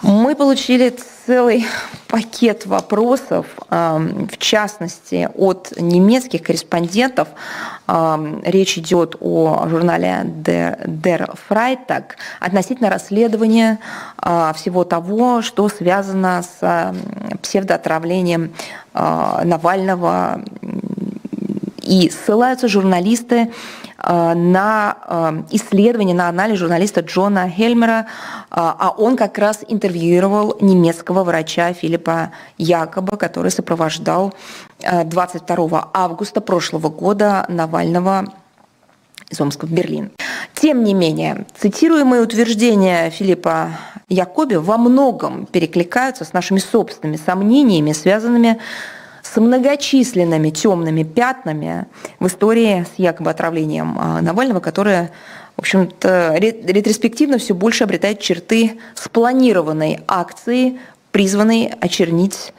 Мы получили целый пакет вопросов, в частности, от немецких корреспондентов. Речь идет о журнале Der Freitag относительно расследования всего того, что связано с псевдоотравлением Навального. И ссылаются журналисты на исследование, на анализ журналиста Джона Хельмера, а он как раз интервьюировал немецкого врача Филиппа Якоба, который сопровождал 22 августа прошлого года Навального из Омска в Берлин. Тем не менее, цитируемые утверждения Филиппа Якоби во многом перекликаются с нашими собственными сомнениями, связанными с многочисленными темными пятнами в истории с якобы отравлением Навального, которая, в общем-то, ретроспективно все больше обретает черты спланированной акции, призванной очернить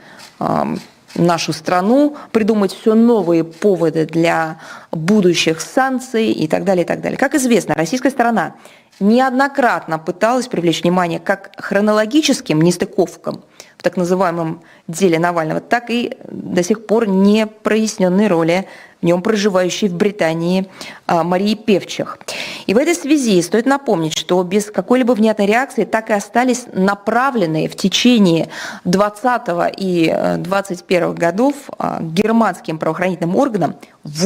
нашу страну, придумать все новые поводы для будущих санкций и так далее, и так далее. Как известно, российская сторона неоднократно пыталась привлечь внимание как к хронологическим нестыковкам в так называемом деле Навального, так и до сих пор не проясненной роли в нем проживающей в Британии Марии Певчих. И в этой связи стоит напомнить, что без какой-либо внятной реакции так и остались направленные в течение 20 и 21 годов германским правоохранительным органам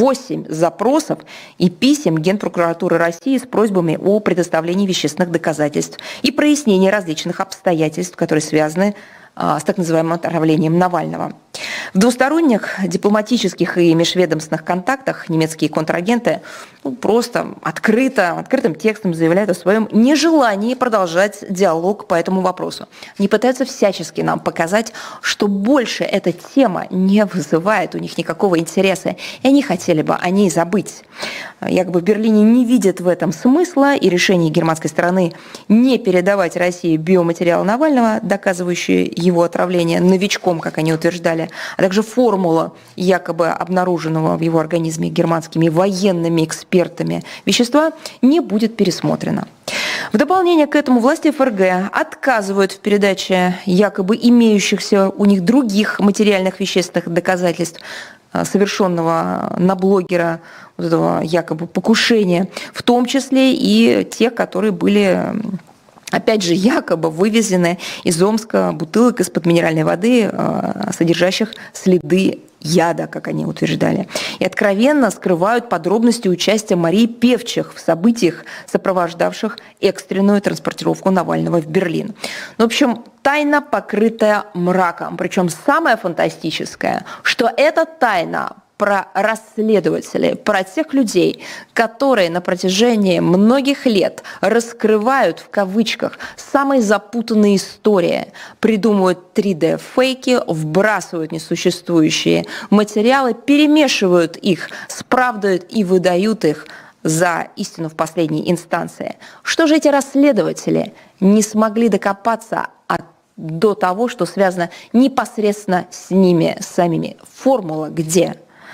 8 запросов и писем Генпрокуратуры России с просьбами о предоставлении вещественных доказательств и прояснении различных обстоятельств, которые связаны с так называемым отравлением Навального. В двусторонних дипломатических и межведомственных контактах немецкие контрагенты просто открытым текстом заявляют о своем нежелании продолжать диалог по этому вопросу. Они пытаются всячески нам показать, что больше эта тема не вызывает у них никакого интереса, и они хотели бы о ней забыть. Якобы в Берлине не видят в этом смысла, и решение германской стороны не передавать России биоматериал Навального, доказывающий его отравление новичком, как они утверждали, а также формула якобы обнаруженного в его организме германскими военными экспертами вещества, не будет пересмотрена. В дополнение к этому власти ФРГ отказывают в передаче якобы имеющихся у них других материальных вещественных доказательств совершенного на блогера вот этого якобы покушения, в том числе и тех, которые были, опять же, якобы вывезены из Омска бутылок из-под минеральной воды, содержащих следы яда, как они утверждали, и откровенно скрывают подробности участия Марии Певчих в событиях, сопровождавших экстренную транспортировку Навального в Берлин. В общем, тайна, покрытая мраком. Причем самое фантастическое, что эта тайна про расследователей, про тех людей, которые на протяжении многих лет раскрывают, в кавычках, самые запутанные истории, придумывают 3D-фейки, вбрасывают несуществующие материалы, перемешивают их, справдывают и выдают их за истину в последней инстанции. Что же эти расследователи не смогли докопаться до того, что связано непосредственно с ними самими? Формула где?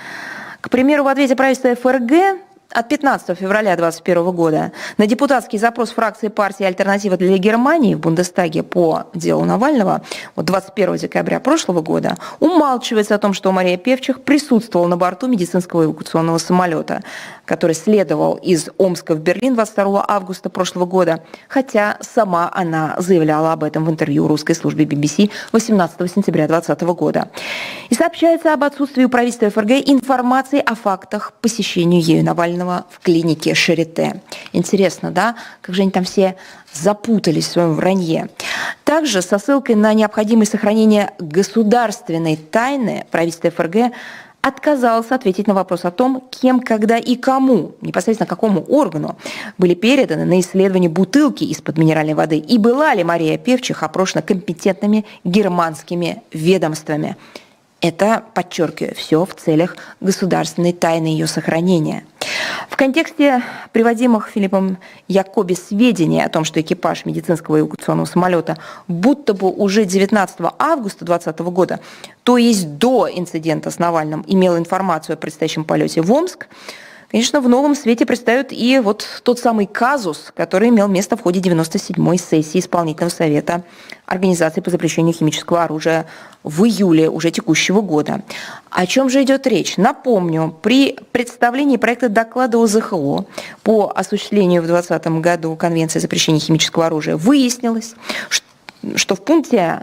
К примеру, в ответе правительства ФРГ от 15 февраля 2021 года на депутатский запрос фракции партии «Альтернатива для Германии» в Бундестаге по делу Навального 21 декабря прошлого года умалчивается о том, что Мария Певчих присутствовала на борту медицинского эвакуационного самолета, который следовал из Омска в Берлин 22 августа прошлого года, хотя сама она заявляла об этом в интервью русской службе BBC 18 сентября 2020 года. И сообщается об отсутствии у правительства ФРГ информации о фактах посещения ею Навального в клинике Шарите. Интересно, да? Как же они там все запутались в своем вранье. Также со ссылкой на необходимость сохранения государственной тайны правительство ФРГ отказалась ответить на вопрос о том, кем, когда и кому, непосредственно какому органу, были переданы на исследование бутылки из-под минеральной воды, и была ли Мария Певчих опрошена компетентными германскими ведомствами. Это, подчеркиваю, все в целях государственной тайны ее сохранения. В контексте приводимых Филиппом Якоби сведений о том, что экипаж медицинского эвакуационного самолета будто бы уже 19 августа 2020 года, то есть до инцидента с Навальным, имел информацию о предстоящем полете в Омск, Конечно, в новом свете предстает и вот тот самый казус, который имел место в ходе 97-й сессии Исполнительного совета Организации по запрещению химического оружия в июле уже текущего года. О чем же идет речь? Напомню, при представлении проекта доклада ОЗХО по осуществлению в 2020 году Конвенции о запрещении химического оружия выяснилось, что в пункте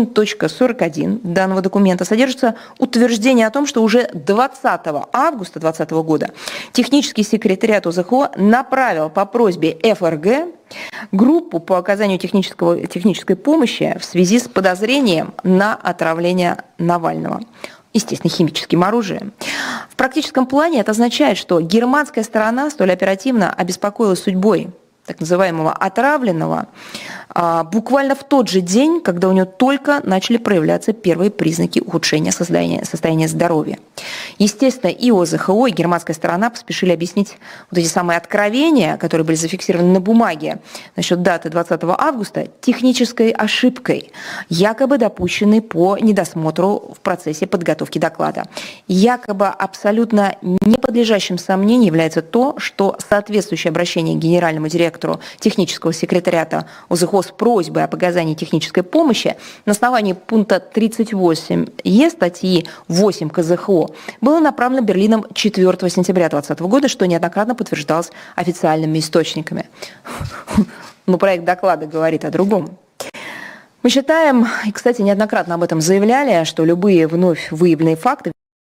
1.41 данного документа содержится утверждение о том, что уже 20 августа 2020 года технический секретариат ОЗХО направил по просьбе ФРГ группу по оказанию технической помощи в связи с подозрением на отравление Навального, естественно, химическим оружием. В практическом плане это означает, что германская сторона столь оперативно обеспокоилась судьбой так называемого отравленного, буквально в тот же день, когда у него только начали проявляться первые признаки ухудшения состояния здоровья. Естественно, и ОЗХО, и германская сторона поспешили объяснить вот эти самые откровения, которые были зафиксированы на бумаге насчет даты 20 августа, технической ошибкой, якобы допущенной по недосмотру в процессе подготовки доклада. Якобы абсолютно не подлежащим сомнению является то, что соответствующее обращение к генеральному директору технического секретариата ОЗХО с просьбой об оказании технической помощи на основании пункта 38Е статьи 8 КЗХО было направлено Берлином 4 сентября 2020 года, что неоднократно подтверждалось официальными источниками. Но проект доклада говорит о другом. Мы считаем, и, кстати, неоднократно об этом заявляли, что любые вновь выявленные факты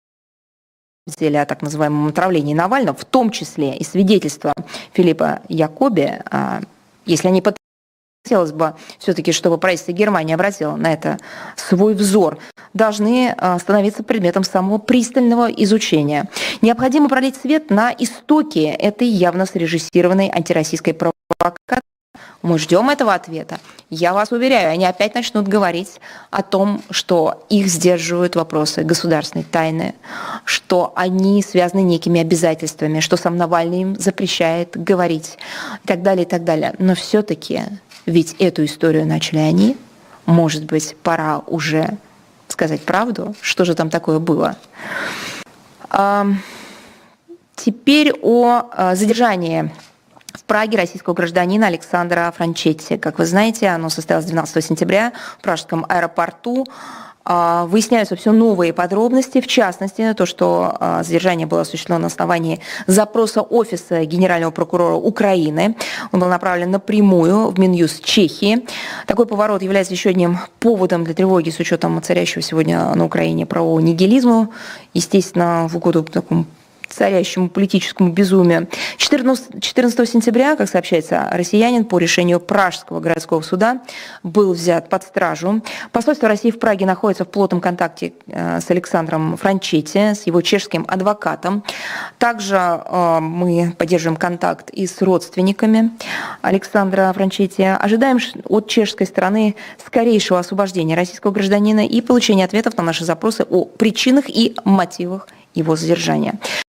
в деле о так называемом отравлении Навального, в том числе и свидетельства Филиппа Якоби, если они хотелось бы все-таки, чтобы правительство Германии обратило на это свой взор, должны становиться предметом самого пристального изучения. Необходимо пролить свет на истоки этой явно срежиссированной антироссийской провокации. Мы ждем этого ответа. Я вас уверяю, они опять начнут говорить о том, что их сдерживают вопросы государственной тайны, что они связаны некими обязательствами, что сам Навальный им запрещает говорить и так далее, и так далее. Но все-таки, ведь эту историю начали они, может быть, пора уже сказать правду, что же там такое было. Теперь о задержании в Праге российского гражданина Александра Франчетти. Как вы знаете, оно состоялось 12 сентября в пражском аэропорту. Выясняются все новые подробности, в частности, то, что задержание было осуществлено на основании запроса Офиса Генерального прокурора Украины. Он был направлен напрямую в Минюст Чехии. Такой поворот является еще одним поводом для тревоги с учетом царящего сегодня на Украине правового нигилизма. Естественно, в угоду такому царящему политическому безумию. 14 сентября, как сообщается, россиянин по решению Пражского городского суда был взят под стражу. Посольство России в Праге находится в плотном контакте с Александром Франчетти, с его чешским адвокатом. Также мы поддерживаем контакт и с родственниками Александра Франчетти. Ожидаем от чешской стороны скорейшего освобождения российского гражданина и получения ответов на наши запросы о причинах и мотивах его задержания.